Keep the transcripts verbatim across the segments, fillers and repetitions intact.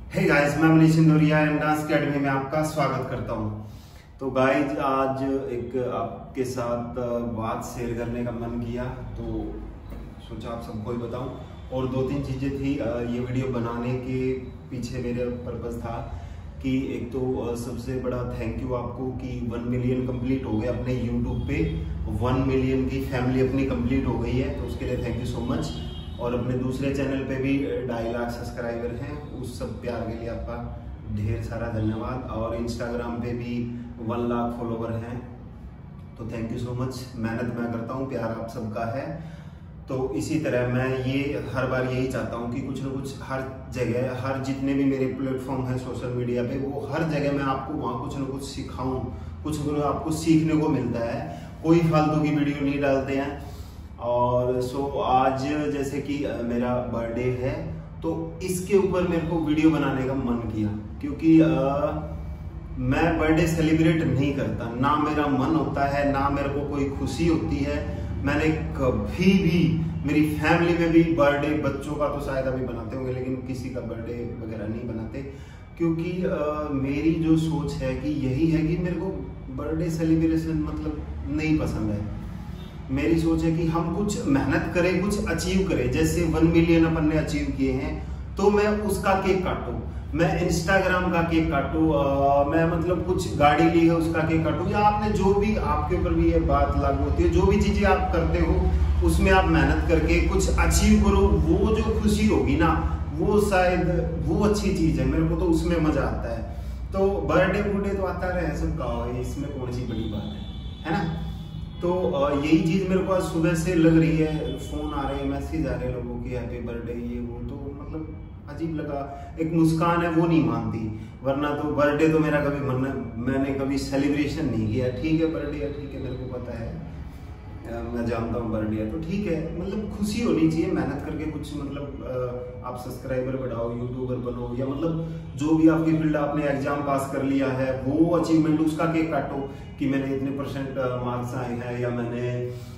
हे guys, मैं Manish Sindooria M dance academy में आपका स्वागत करता हूं। तो गाइस, आज एक आपके साथ बात शेयर करने का मन किया, तो सोचा आप सबको ही बताऊं। और दो तीन चीजें थी ये वीडियो बनाने के पीछे। मेरे पर्पस था कि एक तो सबसे बड़ा थैंक यू आपको कि वन मिलियन कंप्लीट हो गया अपने यूट्यूब पे। वन मिलियन की फैमिली अपनी कंप्लीट हो गई है, तो उसके लिए थैंक यू सो मच। और अपने दूसरे चैनल पे भी ढाई लाख सब्सक्राइबर हैं, उस सब प्यार के लिए आपका ढेर सारा धन्यवाद। और इंस्टाग्राम पे भी वन लाख फॉलोवर हैं, तो थैंक यू सो मच। मेहनत मैं करता हूँ, प्यार आप सबका है। तो इसी तरह मैं ये हर बार यही चाहता हूँ कि कुछ ना कुछ हर जगह, हर जितने भी मेरे प्लेटफॉर्म हैं सोशल मीडिया पे, वो हर जगह मैं आपको वहाँ कुछ ना कुछ सिखाऊँ, कुछ ना कुछ आपको सीखने को मिलता है। कोई फालतू की वीडियो नहीं डालते हैं। और सो आज जैसे कि मेरा बर्थडे है, तो इसके ऊपर मेरे को वीडियो बनाने का मन किया, क्योंकि आ, मैं बर्थडे सेलिब्रेट नहीं करता, ना मेरा मन होता है, ना मेरे को कोई खुशी होती है। मैंने कभी भी, मेरी फैमिली में भी बर्थडे, बच्चों का तो शायद अभी बनाते होंगे, लेकिन किसी का बर्थडे वगैरह नहीं बनाते, क्योंकि आ, मेरी जो सोच है कि यही है कि मेरे को बर्थडे सेलिब्रेशन मतलब नहीं पसंद है। मेरी सोच है कि हम कुछ मेहनत करें, कुछ अचीव करें। जैसे वन मिलियन अपन ने अचीव किए हैं, तो मैं उसका केक काटूं, मैं इंस्टाग्राम का केक काटूं, मैं मतलब कुछ गाड़ी ली है उसका केक काटूं, या आपने जो भी, आपके ऊपर भी ये बात लागू होती है, जो भी चीजें आप करते हो उसमें आप मेहनत करके कुछ अचीव करो। वो जो खुशी होगी ना, वो शायद वो अच्छी चीज है। मेरे को तो उसमें मजा आता है। तो बर्थडे बर्थडे तो आता रहे सबका, इसमें कौन सी बड़ी बात है, है ना। तो यही चीज मेरे को आज सुबह से लग रही है। फोन आ रहे हैं, मैसेज आ रहे हैं लोगों की, हैप्पी बर्थडे ये वो, तो मतलब अजीब लगा। एक मुस्कान है, वो नहीं मानती, वरना तो बर्थडे तो मेरा कभी मन, मैंने कभी सेलिब्रेशन नहीं किया। ठीक है, बर्थडे है, ठीक है, मेरे को पता है, मैं जानता हूँ बर्थडे है, तो ठीक है। मतलब खुशी होनी चाहिए, मेहनत करके कुछ मतलब आप सब्सक्राइबर बढ़ाओ, यूट्यूबर बनो, या मतलब जो भी आपकी फील्ड, आपने एग्जाम पास कर लिया है, वो अचीवमेंट, उसका केक काटो कि मैंने इतने परसेंट मार्क्स आए हैं, या मैंने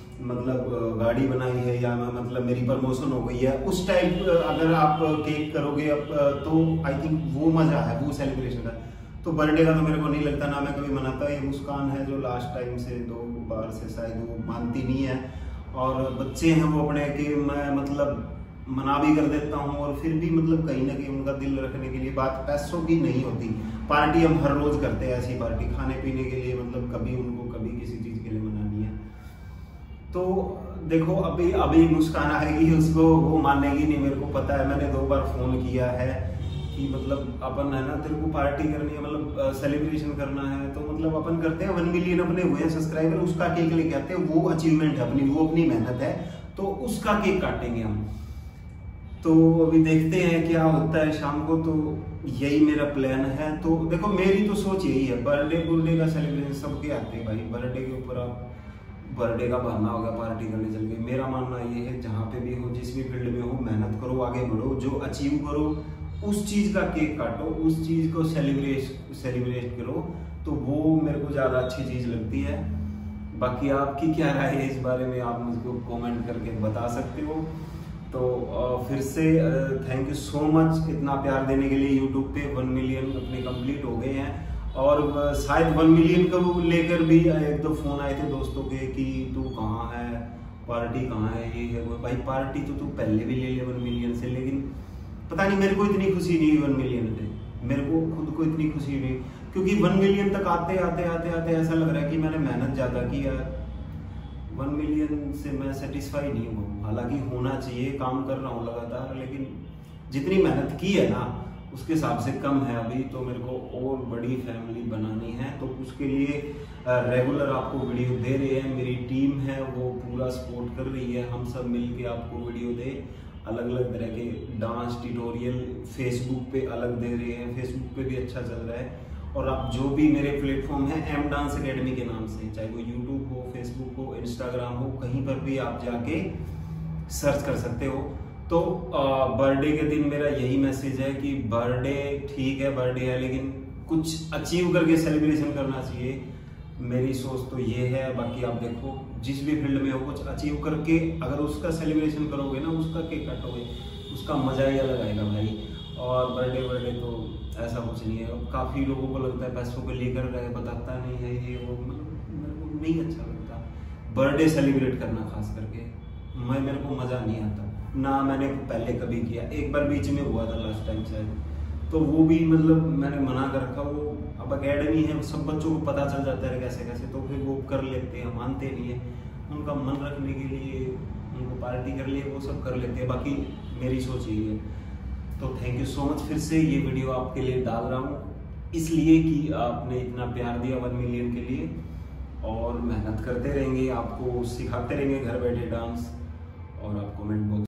मतलब गाड़ी बनाई है, या मैं मतलब मेरी प्रमोशन हो गई है। उस टाइप अगर आप केक करोगे तो आई थिंक वो मजा है, वो सेलिब्रेशन है। तो बर्थडे का तो मेरे को नहीं लगता, ना मैं कभी मनाता। ये मुस्कान है जो लास्ट टाइम से दो बार से शायद वो मानती नहीं है। और बच्चे हैं वो अपने के, मैं मतलब मना भी कर देता हूँ, और फिर भी मतलब कहीं ना कहीं उनका दिल रखने के लिए। बात पैसों की नहीं होती, पार्टी हम हर रोज करते हैं, ऐसी पार्टी खाने पीने के लिए, मतलब कभी उनको कभी किसी चीज के लिए मनानी है। तो देखो, अभी अभी मुस्कान आएगी, उसको वो मानेगी नहीं, मेरे को पता है। मैंने दो बार फोन किया है कि मतलब अपन है ना, तेरे को पार्टी करनी है, मतलब सेलिब्रेशन करना है, तो मतलब अपन करते हैं। वन मिलियन अपने हुए हैं सब्सक्राइबर, उसका केक लेके आते हैं, वो अचीवमेंट है अपनी, वो अपनी मेहनत है, तो उसका केक काटेंगे हम। तो अभी देखते हैं क्या होता है शाम को, तो यही मेरा प्लान है। तो देखो, मेरी तो सोच यही है, बर्थडे बुर्डे का सेलिब्रेशन सबके आते हैं भाई। बर्थडे के ऊपर आप, बर्थडे का बहाना होगा, पार्टी करने चल गए। मेरा मानना ये है, जहाँ पे भी हो, जिस भी फील्ड में हो, मेहनत करो, आगे बढ़ो, जो अचीव करो उस चीज का केक काटो, उस चीज को सेलिब्रेट सेलिब्रेट करो, तो वो मेरे को ज्यादा अच्छी चीज लगती है। बाकी आपकी क्या राय है इस बारे में, आप मुझको कमेंट करके बता सकते हो। तो फिर से थैंक यू सो मच इतना प्यार देने के लिए। यूट्यूब पे वन मिलियन अपने कंप्लीट हो गए हैं, और शायद वन मिलियन को लेकर भी एक दो फोन आए थे दोस्तों के कि तू कहाँ है, पार्टी कहाँ है, ये है वो। भाई पार्टी तो तू पहले भी ले ले वन मिलियन से, लेकिन पता नहीं मेरे को इतनी खुशी नहीं हुई वन मिलियन पे। मेरे को खुद को इतनी खुशी नहीं, क्योंकि वन मिलियन तक आते आते आते आते ऐसा लग रहा है कि मैंने मेहनत ज्यादा की है। वन मिलियन से मैं सेटिस्फाई नहीं हूँ, हालांकि होना चाहिए, काम कर रहा हूँ लगातार, लेकिन जितनी मेहनत की है ना उसके हिसाब से कम है अभी। तो मेरे को और बड़ी फैमिली बनानी है, तो उसके लिए रेगुलर आपको वीडियो दे रहे हैं। मेरी टीम है वो पूरा सपोर्ट कर रही है, हम सब मिलके आपको वीडियो दे, अलग अलग तरह के डांस ट्यूटोरियल फेसबुक पे अलग दे रहे हैं। फेसबुक पे भी अच्छा चल रहा है, और आप जो भी मेरे प्लेटफॉर्म है एम डांस अकेडमी के नाम से, चाहे वो यूट्यूब हो, फेसबुक हो, इंस्टाग्राम हो, कहीं पर भी आप जाके सर्च कर सकते हो। तो बर्थडे के दिन मेरा यही मैसेज है कि बर्थडे ठीक है, बर्थडे है, लेकिन कुछ अचीव करके सेलिब्रेशन करना चाहिए। मेरी सोच तो ये है। बाकी आप देखो, जिस भी फील्ड में हो, कुछ अचीव करके अगर उसका सेलिब्रेशन करोगे ना, उसका केक काटोगे, उसका मजा ही अलग आएगा भाई। और बर्थडे बर्थडे तो कुछ नहीं है। काफ़ी लोगों को लगता है पैसों को लेकर गए, बताता नहीं है ये वो, मतलब मेरे को नहीं अच्छा लगता बर्थडे सेलिब्रेट करना, खास करके मैं मेरे को मज़ा नहीं आता ना। मैंने पहले कभी किया, एक बार बीच में हुआ था लास्ट टाइम शायद, तो वो भी मतलब मैंने मना कर रखा। वो अब अकेडमी है, सब बच्चों को पता चल जाता है कैसे कैसे, तो फिर वो कर लेते हैं, मानते नहीं है। उनका मन रखने के लिए, उनको पार्टी कर लिए, वो सब कर लेते हैं। बाकी मेरी सोच यही है। तो थैंक यू सो मच। फिर से ये वीडियो आपके लिए डाल रहा हूँ इसलिए कि आपने इतना प्यार दिया वन मिलियन के लिए, और मेहनत करते रहेंगे, आपको सिखाते रहेंगे घर बैठे डांस, और आप कमेंट बॉक्स